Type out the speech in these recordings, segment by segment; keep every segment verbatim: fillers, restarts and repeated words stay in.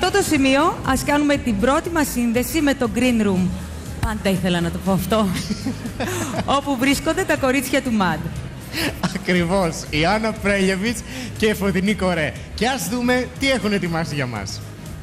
αυτό το σημείο ας κάνουμε την πρώτη μας σύνδεση με το Green Room. Πάντα ήθελα να το πω αυτό. Όπου βρίσκονται τα κορίτσια του Μαντ. Ακριβώς. Η Άννα Πρέλιεβιτς και η Φωτεινή Κορέ. Και ας δούμε τι έχουν ετοιμάσει για μας.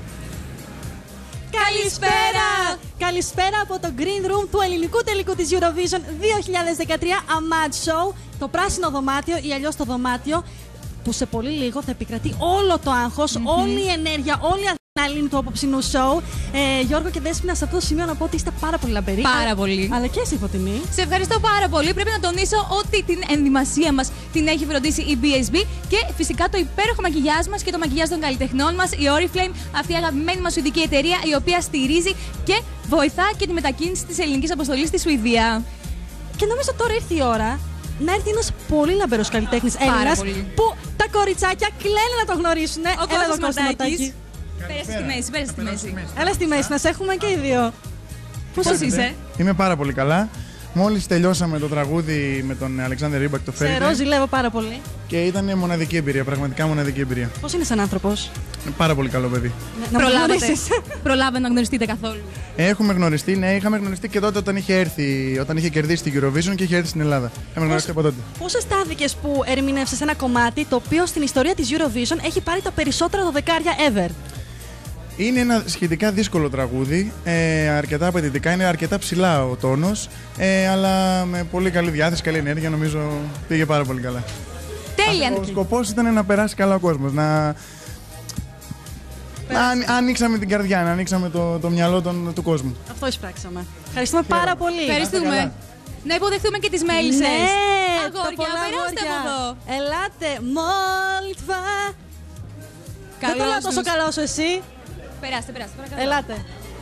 Καλησπέρα! Καλησπέρα από το Green Room του ελληνικού τελικού της Eurovision δύο χιλιάδες δεκατρία A Mad Show. Το πράσινο δωμάτιο ή αλλιώς το δωμάτιο που σε πολύ λίγο θα επικρατεί όλο το άγχος, mm-hmm. όλη η ενέργεια, όλη η αδρεναλίνη του απόψινού σοου. Ε, Γιώργο και Δέσποινα, σε αυτό το σημείο να πω ότι είστε πάρα πολύ λαμπεροί. Πάρα πολύ. Αλλά και εσύ, Φωτεινή. Σε ευχαριστώ πάρα πολύ. Πρέπει να τονίσω ότι την ενδυμασία μας την έχει φροντίσει η μπι ες μπι και φυσικά το υπέροχο μακιγιάζ μας και το μακιγιάζ των καλλιτεχνών μας, η Oriflame, αυτή η αγαπημένη μας σουηδική εταιρεία, η οποία στηρίζει και βοηθά και τη μετακίνηση της ελληνικής αποστολής στη Σουηδία. Και νομίζω τώρα ήρθε η ώρα να έρθει ένας πολύ λαμπερός καλλιτέχνης Έλληνας που τα κοριτσάκια κλαίνουν να το γνωρίσουν. Ο Κώστας Ματάκης. Πέρασε στη μέση, πέρασε στη μέση. Έλα στη μέση, να σε έχουμε και οι δύο. Πώς είσαι? Είμαι πάρα πολύ καλά. Μόλις τελειώσαμε το τραγούδι με τον Αλεξάνδρ Ρίμπακ, το Fairy Tale. Σε ρο ζηλεύω πάρα πολύ. Και ήταν μοναδική εμπειρία, πραγματικά μοναδική εμπειρία. Πώς είναι σαν άνθρωπος? Πάρα πολύ καλό παιδί. Να Προλάβετε. Προλάβετε να γνωριστείτε καθόλου? Έχουμε γνωριστεί, ναι, είχαμε γνωριστεί και τότε όταν είχε έρθει, όταν είχε κερδίσει την Eurovision και είχε έρθει στην Ελλάδα. Είχαμε γνωριστεί από τότε. Πώς αισθάνθηκες που ερμήνευσες ένα κομμάτι το οποίο στην ιστορία της Eurovision έχει πάρει τα περισσότερα δωδεκάρια ever? Είναι ένα σχετικά δύσκολο τραγούδι, ε, αρκετά απαιτητικά, είναι αρκετά ψηλά ο τόνος, ε, αλλά με πολύ καλή διάθεση, καλή ενέργεια, νομίζω πήγε πάρα πολύ καλά. Τέλεια! Ο σκοπός ήταν να περάσει καλά ο κόσμος, να... να ανοίξαμε την καρδιά, να ανοίξαμε το, το μυαλό τον, του κόσμου. Αυτό εισπράξαμε. Ευχαριστούμε πάρα πολύ. Ευχαριστούμε. Να υποδεχθούμε και τις μέλισσες. Ναι, αγόρια, περάστε από εδώ. Ελάτε, Μόλτβα. Δεν το λέω τόσο καλά όσο εσύ. Περάστε, περάστε, παρακαλώ. Ελάτε.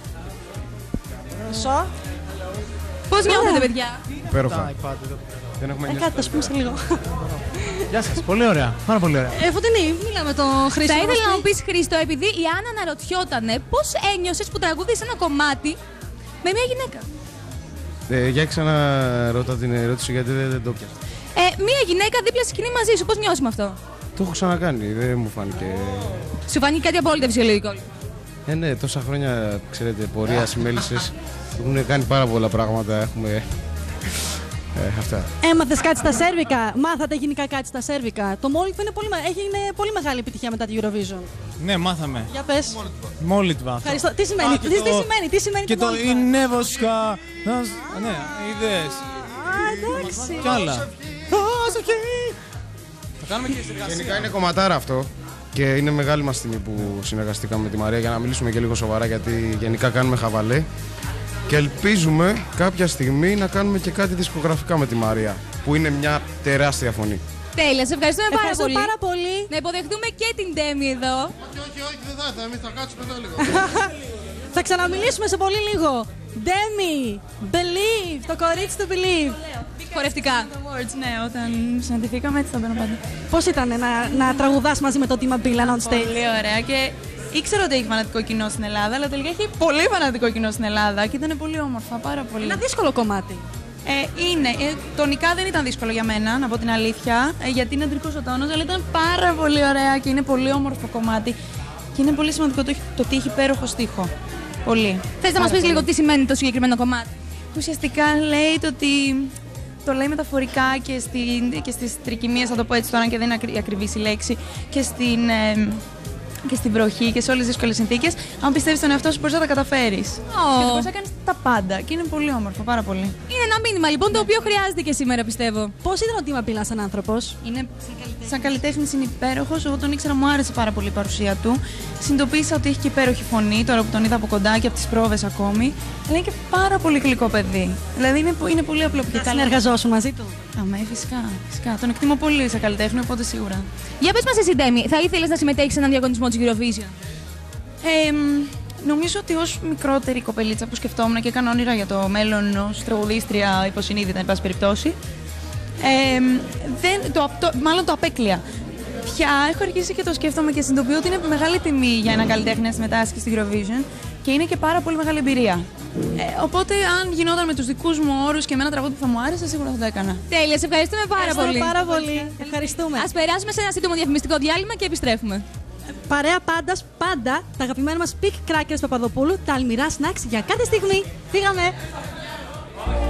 Μισό. Πώς νιώθετε, παιδιά? Υπέροχα. Δεν έχουμε Ε, κάτι θα σου πούμε σε λίγο. Γεια σας, πολύ ωραία, πάρα πολύ ωραία. Ε, Φωτεινή, μίλα με τον Χρήστο. Θα ήθελα να μου πεις, Χρήστο, επειδή η Άννα αναρωτιότανε πώς ένιωσες που τραγούδισες ένα κομμάτι με μια γυναίκα. Ε, για ξαναρώτα την ερώτηση γιατί δεν, δεν το πιάσα. Ε, μια γυναίκα δίπλα στη σκηνή μαζί σου, πώς νιώσεις με αυτό? Το έχω ξανακάνει, δεν μου φάνηκε. Σου φάνηκε κάτι απόλυτα φυσιολογικό? Ε, ναι, τόσα χρόνια, ξέρετε, πορεία στις μέλισσες έχουν κάνει πάρα πολλά πράγματα. Έχουμε. Ε, αυτά. Έμαθες κάτι στα σέρβικα? Μάθατε γενικά κάτι στα σέρβικα? Το Μόλιτβα είναι πολύ, είναι πολύ μεγάλη επιτυχία μετά τη Eurovision. Ναι, μάθαμε. Για πες. Μόλιτβα. Ευχαριστώ. Τι σημαίνει, Α, τι, το... τι σημαίνει, τι σημαίνει και το το Μόλιτβα? Ινέβοσκα. Ναι, ιδέες. Α, εντάξει. Κι άλλα. Θα κάνουμε και συνεργασία. Γενικά είναι κομματάρα αυτό. Και είναι μεγάλη μας τιμή που συνεργαστήκαμε με τη Μαρία για να μιλήσουμε και λίγο σοβαρά, γιατί γενικά κάνουμε χαβαλέ. Και ελπίζουμε κάποια στιγμή να κάνουμε και κάτι δισκογραφικά με τη Μαρία, που είναι μια τεράστια φωνή. Τέλεια, σε ευχαριστούμε πάρα Ευχαριστώ πολύ. πάρα πολύ. Να υποδεχτούμε και την Ντέμι εδώ. Όχι, όχι, όχι, δεν θα έρθει, εμείς θα κάτσουμε εδώ λίγο. Θα ξαναμιλήσουμε σε πολύ λίγο. Ντέμι, Believe, το κορίτσι του Believe. Χορευτικά. Awards, ναι, όταν συναντηθήκαμε έτσι θα μπαίνω πάντα. Πώς ήταν να, να τραγουδάς μαζί με το Τίμα Μπίλαν on stage? Πολύ ωραία και ήξερα ότι έχει φανατικό κοινό στην Ελλάδα, αλλά τελικά έχει πολύ φανατικό κοινό στην Ελλάδα και ήταν πολύ όμορφα, πάρα πολύ. Ένα δύσκολο κομμάτι. Ε, είναι. Ε, τονικά δεν ήταν δύσκολο για μένα, να πω την αλήθεια, ε, γιατί είναι αντρικός ο τόνος, αλλά ήταν πάρα πολύ ωραία και είναι πολύ όμορφο κομμάτι. Και είναι πολύ σημαντικό το, το ότι έχει υπέροχο στίχο. Πολύ. Θες να μας πεις λίγο τι σημαίνει το συγκεκριμένο κομμάτι? Ουσιαστικά λέει το ότι το λέει μεταφορικά και, στη, και στις τρικυμίες, θα το πω έτσι τώρα και δεν είναι ακρι, ακριβής η λέξη, και στην, ε, και στην βροχή και σε όλες τις δύσκολες συνθήκες. Αν πιστεύεις στον εαυτό σου μπορείς να τα καταφέρεις. Oh. Και μπορείς να κάνεις τα πάντα και είναι πολύ όμορφο, πάρα πολύ. Είναι ένα μήνυμα λοιπόν το οποίο χρειάζεται και σήμερα, πιστεύω. Πώς ήταν ο Τίμα Μπίλαν σαν άνθρωπος? Είναι σαν καλλιτέχνης, είναι υπέροχος. Εγώ τον ήξερα, μου άρεσε πάρα πολύ η παρουσία του. Συνειδητοποίησα ότι έχει και υπέροχη φωνή, τώρα που τον είδα από κοντά και από τις πρόβες ακόμη. Αλλά είναι και πάρα πολύ γλυκό παιδί. Δηλαδή είναι, είναι πολύ απλό και καλά. Συνεργαζόσουν μαζί του? Αμέ, φυσικά, φυσικά. Τον εκτιμώ πολύ σαν καλλιτέχνη, οπότε σίγουρα. Για πες μας εσύ, Ντέμι, θα ήθελες να συμμετέχεις σε έναν διαγωνισμό της Eurovision? Ε, νομίζω ότι ως μικρότερη κοπελίτσα που σκεφτόμουν και έκανα όνειρα για το μέλλον ως τραγουδίστρια υποσυνείδητα, εν πάση περιπτώσει, ε, δεν, το, το, μάλλον το απέκλεια. Πια έχω αρχίσει και το σκέφτομαι και συνειδητοποιώ ότι είναι μεγάλη τιμή για έναν καλλιτέχνη να συμμετάσχει στη Eurovision και είναι και πάρα πολύ μεγάλη εμπειρία. Ε, οπότε, αν γινόταν με τους δικούς μου όρους και με ένα τραγούδι που θα μου άρεσε, σίγουρα θα το έκανα. Τέλεια, σε ευχαριστούμε πάρα Ευχαριστούμε πολύ. πάρα πολύ. Ευχαριστούμε. Ας περάσουμε σε ένα σύντομο διαφημιστικό διάλειμμα και επιστρέφουμε. παρέα πάντα, πάντα τα αγαπημένα μας Peak Crackers Παπαδοπούλου, τα αλμυρά snacks για κάθε στιγμή. Φύγαμε!